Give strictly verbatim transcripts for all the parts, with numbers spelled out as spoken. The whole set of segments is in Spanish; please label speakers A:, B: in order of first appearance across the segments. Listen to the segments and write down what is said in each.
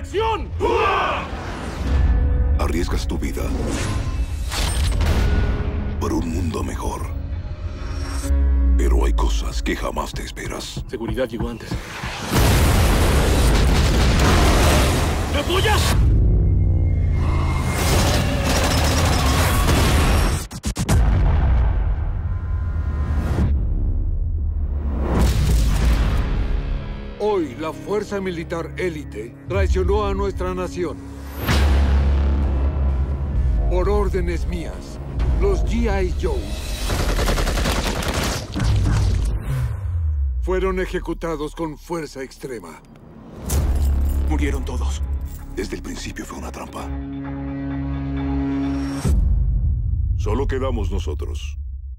A: ¡Acción!
B: Arriesgas tu vida por un mundo mejor. Pero hay cosas que jamás te esperas.
A: Seguridad llegó antes. ¿Me apoyas?
C: Hoy, la fuerza militar élite traicionó a nuestra nación. Por órdenes mías, los G I Joe fueron ejecutados con fuerza extrema.
A: Murieron todos.
B: Desde el principio fue una trampa.
D: Solo quedamos nosotros.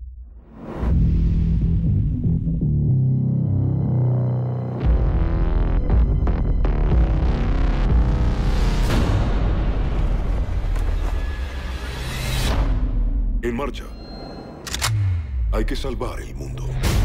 D: En marcha. Hay que salvar el mundo.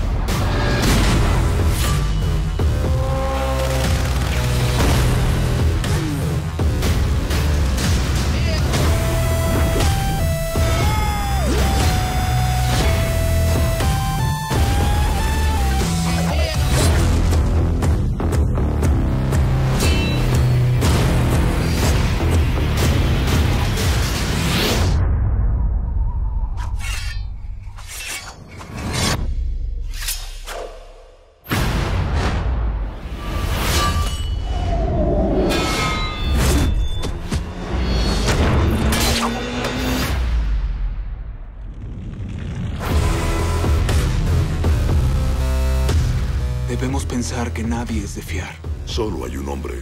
A: Debemos pensar que nadie es de fiar.
D: Solo hay un hombre.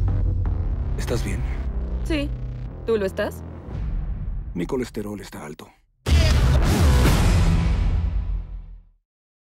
C: ¿Estás bien?
E: Sí. ¿Tú lo estás?
C: Mi colesterol está alto.